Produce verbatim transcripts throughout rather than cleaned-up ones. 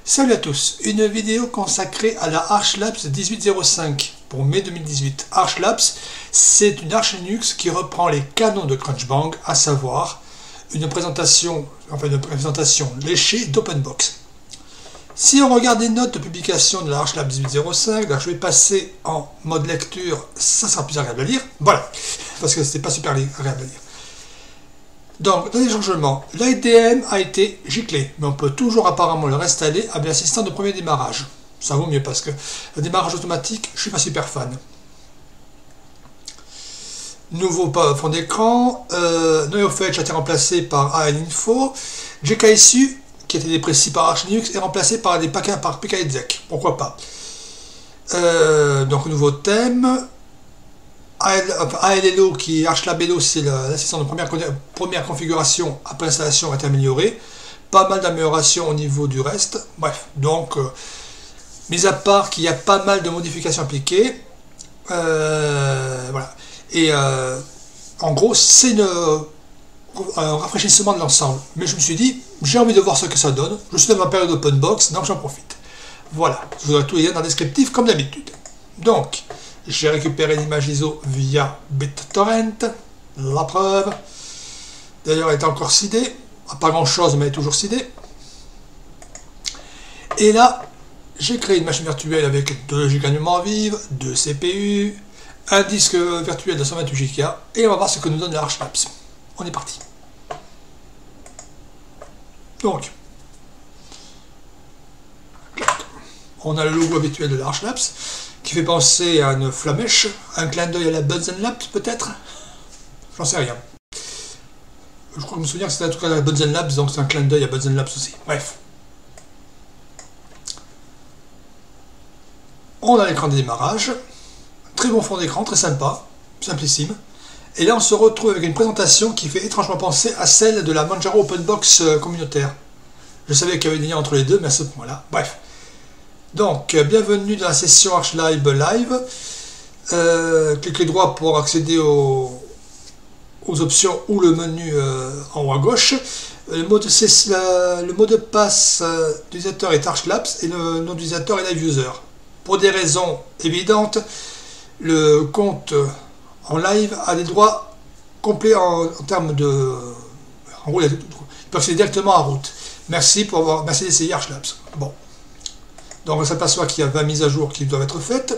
Salut à tous, une vidéo consacrée à la Arch Labs dix-huit zéro cinq pour mai deux mille dix-huit. Arch Labs, c'est une Arch Linux qui reprend les canons de Crunchbang, à savoir une présentation, enfin une présentation léchée d'OpenBox. Si on regarde les notes de publication de la Arch Labs dix-huit zéro cinq, là je vais passer en mode lecture, ça sera plus agréable à lire, voilà, parce que c'était pas super agréable à lire. Donc, dans les changements, l'I D M a été giclé, mais on peut toujours apparemment le réinstaller avec l'assistant de premier démarrage. Ça vaut mieux parce que le démarrage automatique, je suis pas super fan. Nouveau fond d'écran, euh, NeoFetch a été remplacé par A N Info, G K S U, qui était déprécié par Arch Linux, est remplacé par des paquets par P K exec, pourquoi pas. Euh, donc, nouveau thème. A L L O, qui est Arch Lab Hello, c'est l'assistant de première, première configuration après l'installation a été amélioré. Pas mal d'améliorations au niveau du reste. Bref, donc, euh, mis à part qu'il y a pas mal de modifications appliquées, euh, voilà. Et euh, en gros, c'est un rafraîchissement de l'ensemble. Mais je me suis dit, j'ai envie de voir ce que ça donne. Je suis dans ma période OpenBox, donc j'en profite. Voilà, je vous aurai tous les liens dans le descriptif comme d'habitude. Donc, j'ai récupéré l'image I S O via BitTorrent, la preuve. D'ailleurs, elle est encore sidée. Pas grand chose, mais elle est toujours sidée. Et là, j'ai créé une machine virtuelle avec deux giga de mémoire vive, deux C P U, un disque virtuel de cent vingt-huit giga, et on va voir ce que nous donne la Arch Labs. On est parti. Donc, on a le logo habituel de la Arch Labs, qui fait penser à une flamèche, un clin d'œil à la Bunsen Labs peut-être. J'en sais rien. Je crois que me souvenir que c'était en tout cas la Bunsen Labs, donc c'est un clin d'œil à Bunsen Labs aussi. Bref. On a l'écran de démarrage. Très bon fond d'écran, très sympa, simplissime. Et là on se retrouve avec une présentation qui fait étrangement penser à celle de la Manjaro OpenBox communautaire. Je savais qu'il y avait des liens entre les deux, mais à ce point-là. Bref. Donc, bienvenue dans la session Arch Live Live. Euh, cliquez droit pour accéder aux, aux options ou le menu euh, en haut à gauche. Le mot de, la, le mot de passe euh, d'utilisateur est Arch Labs et le nom d'utilisateur est Live User. Pour des raisons évidentes, le compte en live a des droits complets en, en termes de... En gros, il peut accéder directement à route. Merci pour avoir, merci d'essayer Arch Labs. Bon. Donc on s'aperçoit qu'il y a vingt mises à jour qui doivent être faites.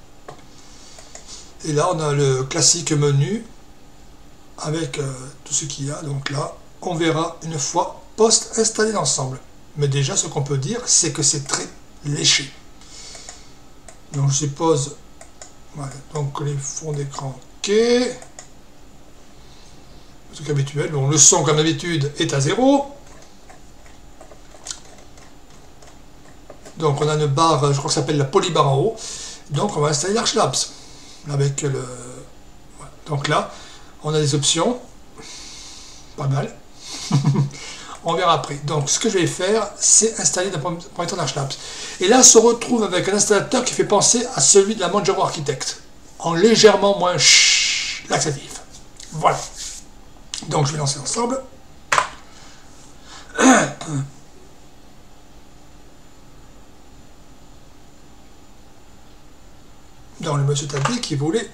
Et là on a le classique menu avec euh, tout ce qu'il y a. Donc là on verra une fois post installé l'ensemble. Mais déjà ce qu'on peut dire c'est que c'est très léché. Donc je suppose, voilà, donc les fonds d'écran ok. Le truc habituel, bon, le son comme d'habitude est à zéro. Donc on a une barre, je crois que ça s'appelle la polybar en haut. Donc on va installer l'Arch Labs. Avec le... Voilà. Donc là, on a des options. Pas mal. On verra après. Donc ce que je vais faire, c'est installer d'un premier temps l'Arch Labs. Et là, on se retrouve avec un installateur qui fait penser à celui de la Manjaro Architect. En légèrement moins laxatif. Voilà. Donc je vais lancer l'ensemble. Dans le monsieur Tabi qui voulait...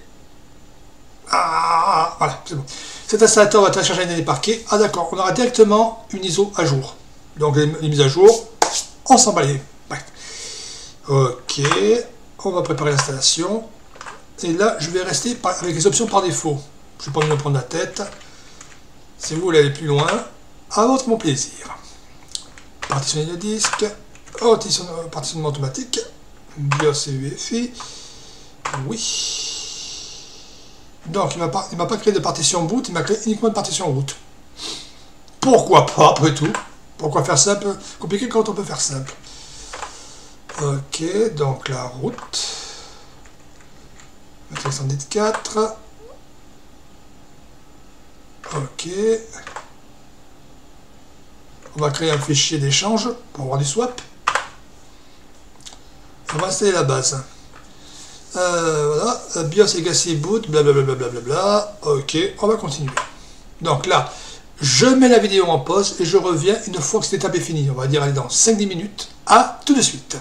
Ah, voilà, c'est bon. Cet installateur va télécharger des parquets. Ah d'accord, on aura directement une I S O à jour. Donc les, les mises à jour, on s'en bat les... Bref. Ok, on va préparer l'installation. Et là, je vais rester par, avec les options par défaut. Je ne vais pas me prendre la tête. Si vous voulez aller plus loin, à votre bon plaisir. Partitionner le disque, partitionnement automatique, BIOS et U E F I. Oui. Donc, il ne m'a pas créé de partition boot, il m'a créé uniquement une partition route. Pourquoi pas, après tout? Pourquoi faire simple? Compliqué quand on peut faire simple. Ok, donc la route. cent dix quatre. Ok. On va créer un fichier d'échange pour avoir du swap. On va installer la base. Euh, voilà, BIOS legacy boot, blablabla, blablabla. Ok, on va continuer. Donc là, je mets la vidéo en pause et je reviens une fois que cette étape est finie. On va dire aller dans cinq dix minutes. À tout de suite.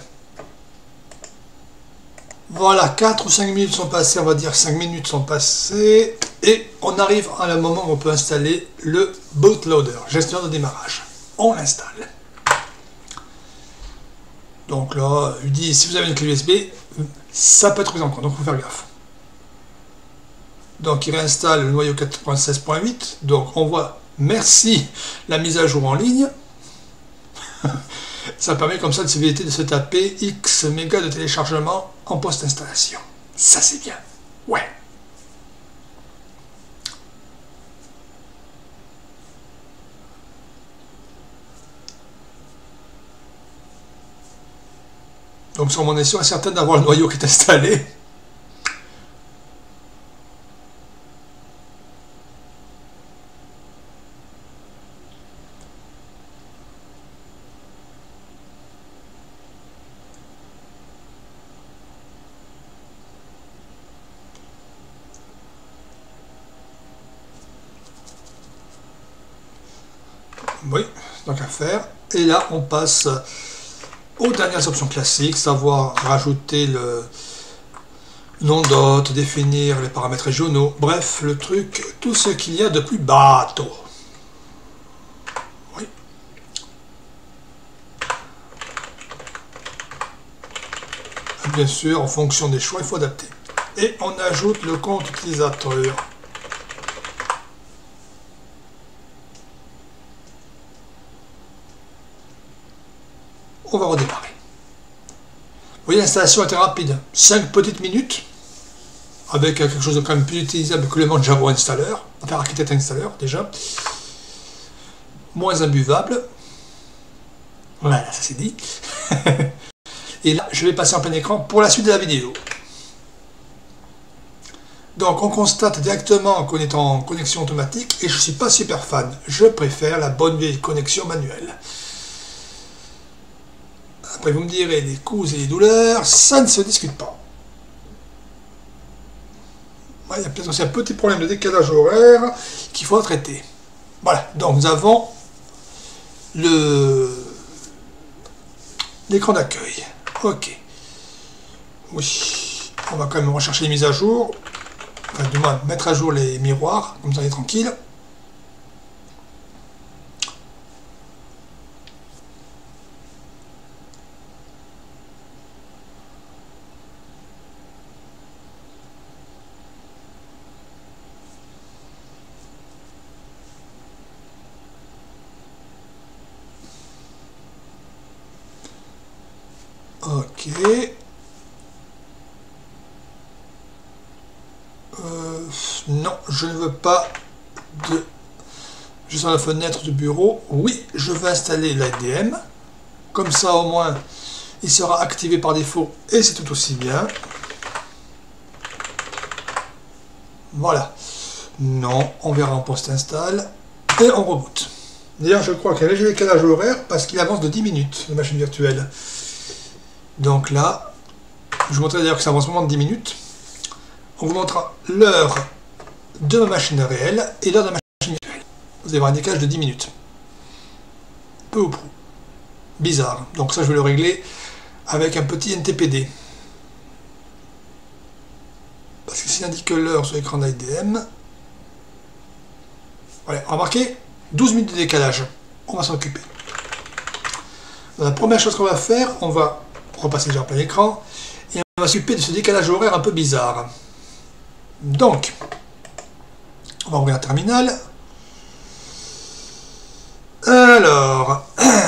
Voilà, quatre ou cinq minutes sont passées, on va dire cinq minutes sont passées, et on arrive à un moment où on peut installer le bootloader, gestionnaire de démarrage. On l'installe. Donc là, il dit, si vous avez une clé U S B, ça peut être pris en compte, donc il faut faire gaffe. Donc il réinstalle le noyau quatre point seize point huit, donc on voit, merci, la mise à jour en ligne. Ça permet comme ça de s'éviter de se taper X mégas de téléchargement en post-installation. Ça c'est bien. Ouais. Donc sur mon est sûr et certain d'avoir le noyau qui est installé. Oui, donc à faire. Et là, on passe aux dernières options classiques, savoir rajouter le nom d'hôte, définir les paramètres régionaux, bref, le truc, tout ce qu'il y a de plus bateau. Oui. Bien sûr, en fonction des choix, il faut adapter. Et on ajoute le compte utilisateur. On va redémarrer. Vous voyez, l'installation était rapide. cinq petites minutes, avec quelque chose de quand même plus utilisable que le Manjaro Installer, enfin Architect Installer déjà. Moins imbuvable. Voilà, ça c'est dit. Et là, je vais passer en plein écran pour la suite de la vidéo. Donc, on constate directement qu'on est en connexion automatique, et je ne suis pas super fan. Je préfère la bonne vieille connexion manuelle. Après, vous me direz, les coups et les douleurs, ça ne se discute pas. Ouais, il y a peut-être aussi un petit problème de décalage horaire qu'il faut traiter. Voilà, donc nous avons le l'écran d'accueil. Ok. Oui, on va quand même rechercher les mises à jour. Enfin, du moins, mettre à jour les miroirs, comme ça on est tranquille. Ok. Euh, non, je ne veux pas de... Je suis dans la fenêtre du bureau. Oui, je vais installer l'A D M. Comme ça, au moins, il sera activé par défaut. Et c'est tout aussi bien. Voilà. Non, on verra en post-install. Et on reboot. D'ailleurs, je crois qu'il y a un léger décalage horaire parce qu'il avance de dix minutes, la machine virtuelle. Donc là, je vous montrerai d'ailleurs que ça avance vraiment de dix minutes. On vous montrera l'heure de ma machine réelle et l'heure de ma machine virtuelle. Vous allez voir un décalage de dix minutes. Peu ou prou. Bizarre. Donc ça, je vais le régler avec un petit N T P D. Parce que s'il indique l'heure sur l'écran d'A D M, voilà, remarquez, douze minutes de décalage. On va s'en occuper. La première chose qu'on va faire, on va repasser déjà en plein écran, et on va s'occuper de ce décalage horaire un peu bizarre. Donc, on va ouvrir un terminal. Alors,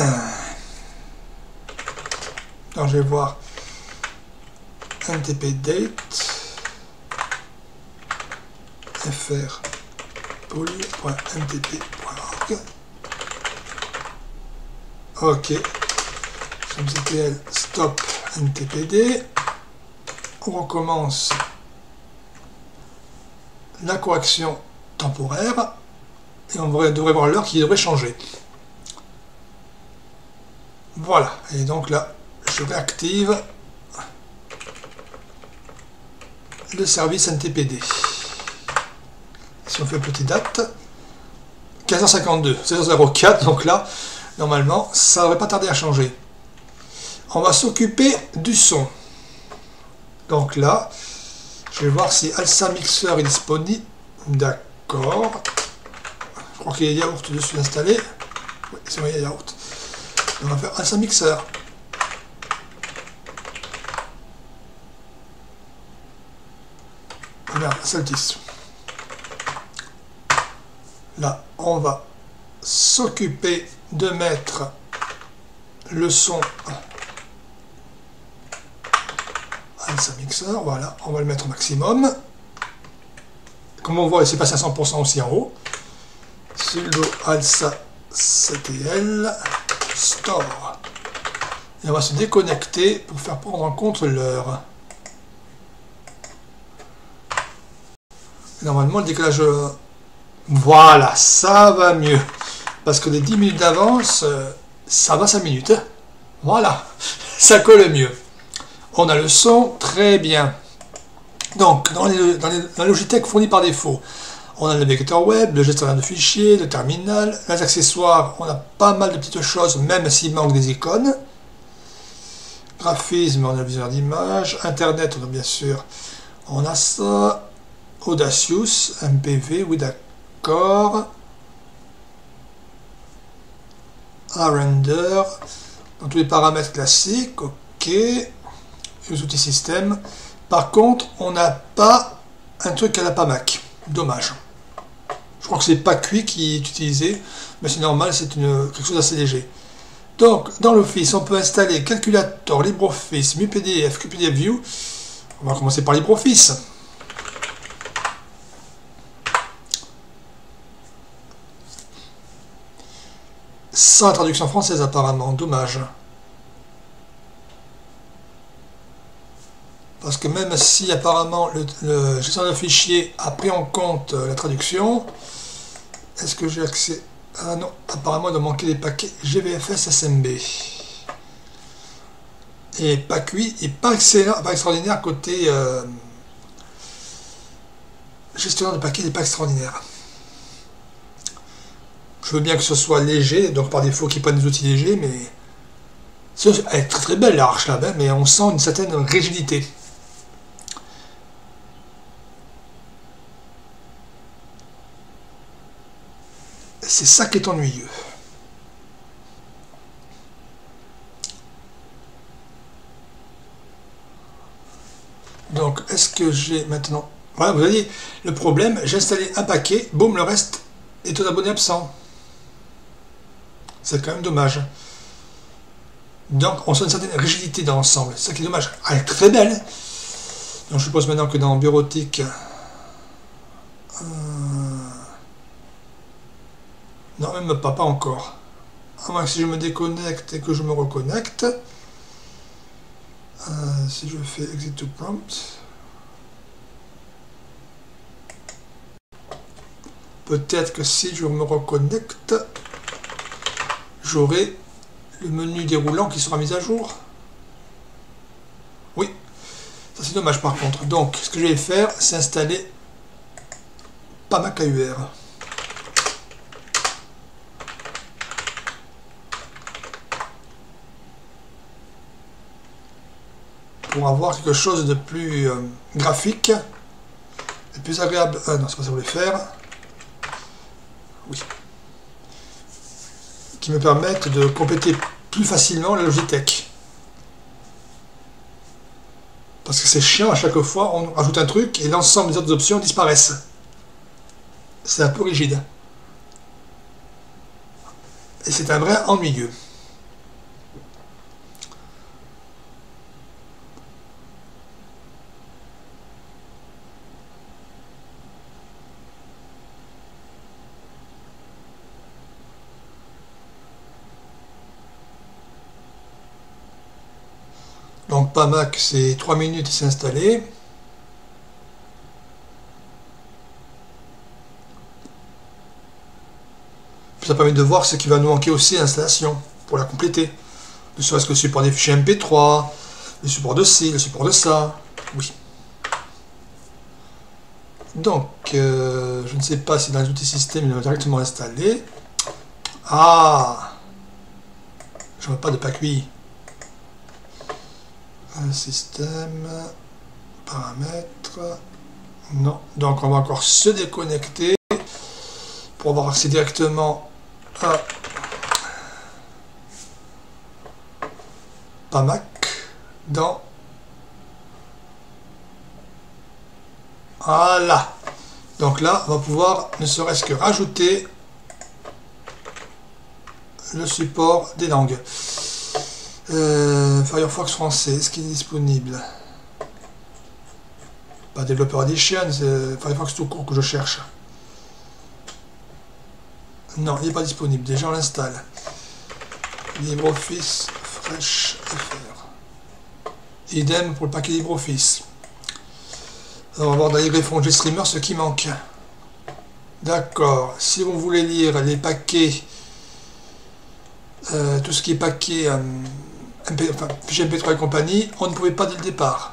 alors je vais voir ntpdate fr poly.ntp point org. Ok. Ctl stop ntpd. On recommence la correction temporaire et on devrait voir l'heure qui devrait changer. Voilà, et donc là je réactive le service N T P D. Si on fait petite date, quinze heures cinquante-deux, seize heures zéro quatre, donc là normalement ça n'aurait pas tardé à changer. On va s'occuper du son. Donc là, je vais voir si Alsa Mixer est disponible. D'accord. Je crois qu'il y a Yaourt dessus installé. Oui, c'est vrai, il y a Yaourt. On va faire Alsa Mixer. Voilà, Saltis. Là, on va s'occuper de mettre le son Alsa Mixer. Voilà, on va le mettre au maximum. Comme on voit, c'est passé à cent pour cent aussi en haut. Sudo Alsa C T L Store. Et on va se déconnecter pour faire prendre en compte l'heure. Normalement, le décalage... Voilà, ça va mieux. Parce que les dix minutes d'avance, ça va cinq minutes. Voilà, ça colle mieux. On a le son, très bien. Donc, dans, les, dans, les, dans la Logitech fournie par défaut, on a le navigateur web, le gestionnaire de fichiers, le terminal, les accessoires, on a pas mal de petites choses, même s'il manque des icônes. Graphisme, on a le viseur d'image. Internet, on a bien sûr, on a ça. Audacious, M P V, oui d'accord. Render, dans tous les paramètres classiques, ok. Les outils système. Par contre, on n'a pas un truc qu'elle n'a pas Mac. Dommage. Je crois que c'est pas Q I qui est utilisé, mais c'est normal, c'est quelque chose d'assez léger. Donc, dans l'Office, on peut installer Calculator, LibreOffice, MuPDF, QPDFView. On va commencer par LibreOffice. Sans la traduction française apparemment, dommage. Parce que même si apparemment le, le gestionnaire de fichiers a pris en compte la traduction, est-ce que j'ai accès? Ah non, apparemment il doit manquer des paquets G V F S S M B. Et pas Q I, et pas excellent, pas extraordinaire côté euh, gestionnaire de paquets, n'est pas extraordinaire. Je veux bien que ce soit léger, donc par défaut qu'ils prennent des outils légers, mais elle est très très belle l'arche là, mais on sent une certaine rigidité. C'est ça qui est ennuyeux. Donc, est-ce que j'ai maintenant... Voilà, vous voyez, le problème, j'ai installé un paquet, boum, le reste est aux abonnés absents. C'est quand même dommage. Donc, on sent une certaine rigidité dans l'ensemble. C'est ça qui est dommage. Elle est très belle. Donc, je suppose maintenant que dans bureautique... Euh... Non, même pas, pas encore. À moins que si je me déconnecte et que je me reconnecte. Euh, si je fais exit to prompt. Peut-être que si je me reconnecte, j'aurai le menu déroulant qui sera mis à jour. Oui, ça c'est dommage par contre. Donc, ce que je vais faire, c'est installer Pamac A U R. Pour avoir quelque chose de plus euh, graphique et plus agréable. Ah non, c'est pas ça que je voulais faire. Oui. Qui me permettent de compléter plus facilement la Logitech. Parce que c'est chiant, à chaque fois, on rajoute un truc et l'ensemble des autres options disparaissent. C'est un peu rigide. Et c'est un vrai ennuyeux. Donc Pamac, c'est trois minutes et c'est installé. Puis ça permet de voir ce qui va nous manquer aussi à l'installation, pour la compléter. Ne serait-ce que le support des fichiers M P trois, le support de ci, le support de ça. Oui. Donc, euh, je ne sais pas si dans les outils système, il va directement installé. Ah, je ne vois pas de P A C U I. Un système, paramètres, non. Donc on va encore se déconnecter pour avoir accès directement à Pamac dans voilà. Donc là, on va pouvoir ne serait-ce que rajouter le support des langues. Euh, Firefox français, est-ce qu'il est disponible? Pas Developer Edition, c'est Firefox tout court que je cherche. Non, il n'est pas disponible. Déjà, on l'installe. LibreOffice Fresh F R. Idem pour le paquet LibreOffice. On va voir dans les greffons GStreamer ce qui manque. D'accord. Si vous voulez lire les paquets, euh, tout ce qui est paquet, euh, M P, enfin, fichier M P trois et compagnie, on ne pouvait pas dès le départ.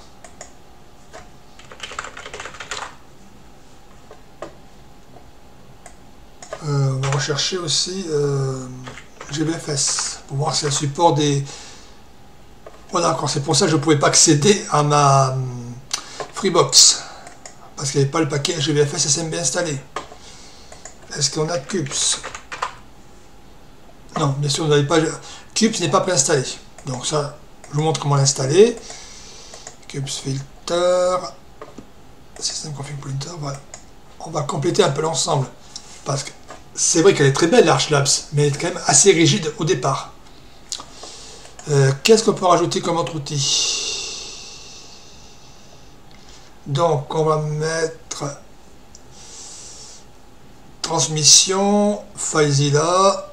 Euh, on va rechercher aussi euh, G B F S pour voir si elle supporte des. Voilà, c'est pour ça que je ne pouvais pas accéder à ma euh, Freebox parce qu'il n'y avait pas le paquet G B F S S M B installé. Est-ce qu'on a Cups? Non, bien sûr, on n'avait pas. Cups n'est pas préinstallé. Donc, ça, je vous montre comment l'installer. Cups Filter, System Config Printer, voilà. On va compléter un peu l'ensemble parce que c'est vrai qu'elle est très belle l'Archlabs, mais elle est quand même assez rigide au départ. Euh, Qu'est-ce qu'on peut rajouter comme autre outil? Donc on va mettre transmission, FileZilla.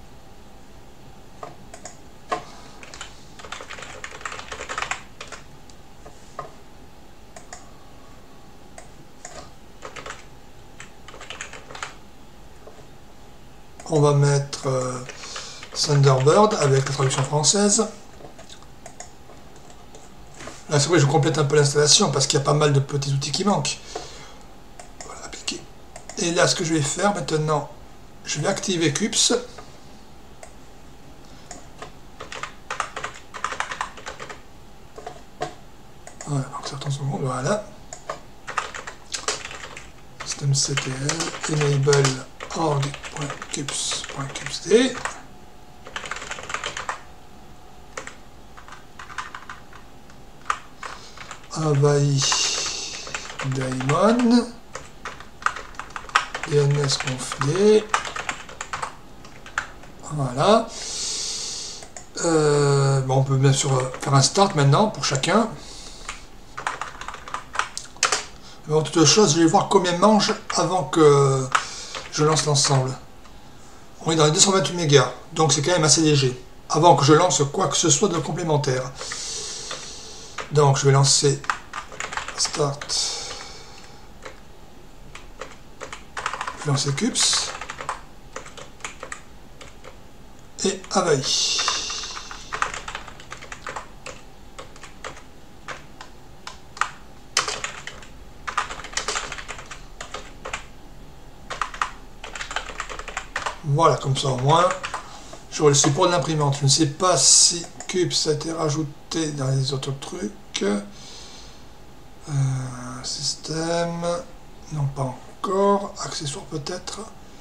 On va mettre euh, Thunderbird avec la traduction française. Là, c'est vrai, je complète un peu l'installation parce qu'il y a pas mal de petits outils qui manquent. Voilà, appliquer. Et là, ce que je vais faire maintenant, je vais activer Cups. Voilà, donc certains secondes, voilà. systemctl, enable org.cups.cupsd. Avaï daemon dnsconfd. Voilà. Euh, bon, on peut bien sûr faire un start maintenant pour chacun. Mais en toute chose, je vais voir combien mange avant que je lance l'ensemble. On est dans les deux cent vingt-huit mégas, donc c'est quand même assez léger. Avant que je lance quoi que ce soit de complémentaire. Donc je vais lancer Start. Je vais lancer Cups. Et Avaï. Voilà, comme ça au moins, j'aurai le support de l'imprimante. Je ne sais pas si Cups a été rajouté dans les autres trucs. Euh, système, non pas encore. Accessoires peut-être.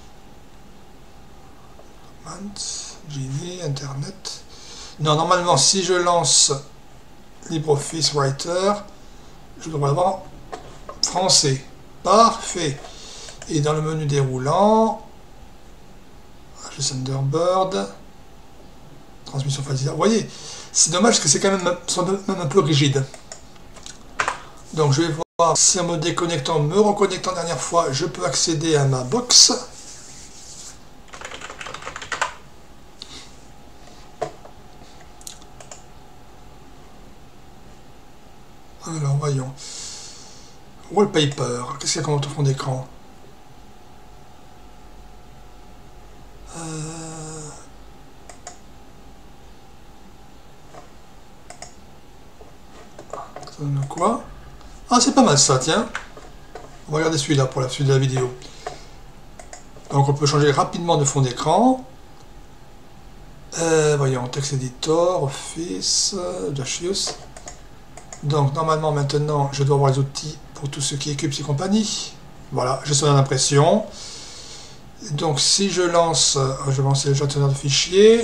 Genie, Internet. Non, normalement, si je lance LibreOffice Writer, je devrais avoir français. Parfait. Et dans le menu déroulant, je Thunderbird, transmission facile. Vous voyez, c'est dommage que c'est quand même, même un peu rigide. Donc je vais voir si en me déconnectant, me reconnectant dernière fois, je peux accéder à ma box. Alors voyons. Wallpaper, qu'est-ce qu'il y a comme autre fond d'écran? euh... Ça donne quoi? Ah, c'est pas mal ça, tiens. On va regarder celui-là pour la suite de la vidéo. Donc on peut changer rapidement de fond d'écran. Euh, voyons, texte editor, office, Dacius. Donc normalement maintenant je dois avoir les outils pour tout ce qui est Cubes et compagnie. Voilà, gestionnaire d'impression. Donc si je lance, je vais lancer le gestionnaire de fichiers.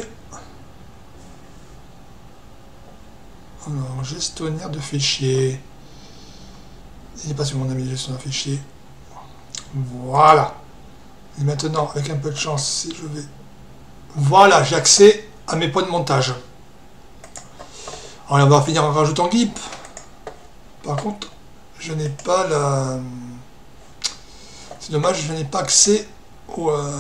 Alors, gestionnaire de fichiers. Il n'est pas sur mon ami gestionnaire de fichiers. Voilà. Et maintenant, avec un peu de chance, si je vais... Voilà, j'ai accès à mes points de montage. Alors, on va finir en rajoutant GIMP. Par contre, je n'ai pas la... C'est dommage, je n'ai pas accès au... Euh...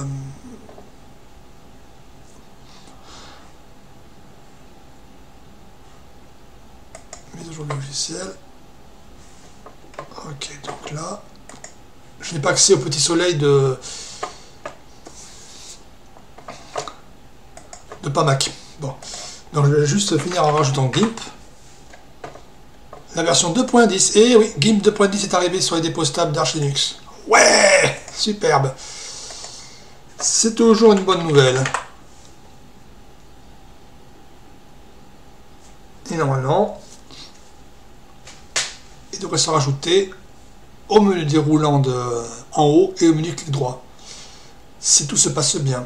mise à jour du logiciel. Ok, donc là, je n'ai pas accès au petit soleil de... de Pamac. Bon, donc je vais juste finir en rajoutant GIMP. La version deux point dix. Et oui, GIMP deux point dix est arrivé sur les dépôts stables d'Arch Linux. Ouais, superbe. C'est toujours une bonne nouvelle. Et normalement, il devrait se rajouter au menu déroulant de, en haut et au menu clic droit. Si tout se passe bien.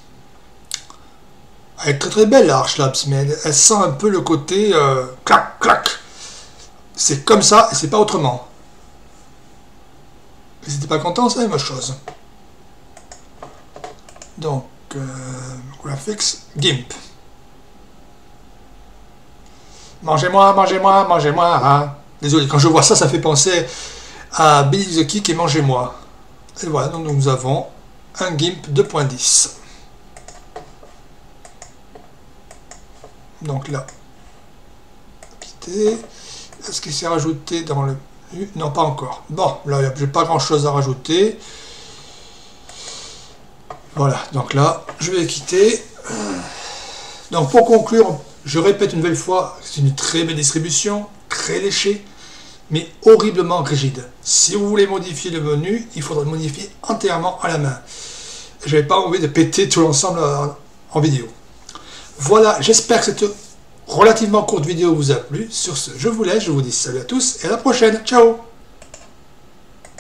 Elle est très très belle la Arch Labs, mais elle, elle sent un peu le côté euh, clac clac. C'est comme ça et c'est pas autrement. Et si t'es pas content, c'est la même chose. Donc, euh, graphics, GIMP. Mangez-moi, mangez-moi, mangez-moi. Hein. Désolé, quand je vois ça, ça fait penser à Billy the Kick et Mangez-moi. Et voilà, donc nous avons un GIMP deux point dix. Donc là, quitter. Est-ce qu'il s'est rajouté dans le... Non, pas encore. Bon, là, j'ai pas grand-chose à rajouter. Voilà, donc là, je vais quitter. Donc pour conclure, je répète une nouvelle fois, c'est une très belle distribution, très léchée, mais horriblement rigide. Si vous voulez modifier le menu, il faudra le modifier entièrement à la main. Je n'avais pas envie de péter tout l'ensemble en vidéo. Voilà, j'espère que cette relativement courte vidéo vous a plu. Sur ce, je vous laisse, je vous dis salut à tous et à la prochaine. Ciao!